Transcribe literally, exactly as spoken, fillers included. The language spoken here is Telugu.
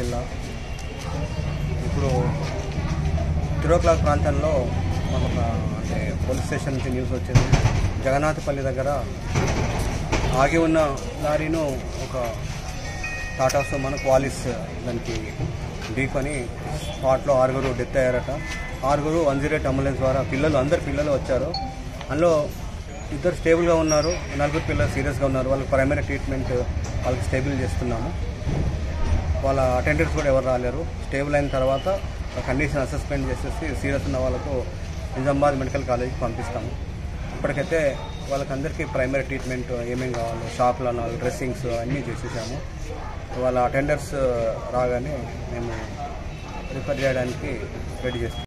జిల్లా. ఇప్పుడు తిరువక్లాక్ ప్రాంతంలో ఒక అంటే పోలీస్ స్టేషన్ నుంచి న్యూస్ వచ్చింది. జగన్నాథపల్లి దగ్గర ఆగి ఉన్న లారీను ఒక టాటా సుమోను క్వాలిస్ దానికి ఢీకొని స్పాట్లో ఆరుగురు డెత్ అయ్యారట. ఆరుగురు వన్ జీరో ఎయిట్ అంబులెన్స్ ద్వారా పిల్లలు అందరు పిల్లలు వచ్చారు. అందులో ఇద్దరు స్టేబుల్గా ఉన్నారు, నలుగురు పిల్లలు సీరియస్గా ఉన్నారు. వాళ్ళకి ప్రైమరీ ట్రీట్మెంట్ వాళ్ళకి స్టేబుల్ చేస్తున్నాము. వాళ్ళ అటెండర్స్ కూడా ఎవరు రాలేరు. స్టేబుల్ అయిన తర్వాత కండిషన్ అసెస్మెంట్ చేసేసి సీరియస్ ఉన్న వాళ్ళకు నిజామాబాద్ మెడికల్ కాలేజ్కి పంపిస్తాము. ఇప్పటికైతే వాళ్ళకందరికీ ప్రైమరీ ట్రీట్మెంట్ ఏమేమి కావాలో షాప్లో డ్రెస్సింగ్స్ అన్నీ చేసేసాము. వాళ్ళ అటెండర్స్ రాగానే మేము రిఫర్ చేయడానికి రెడీ చేస్తాం.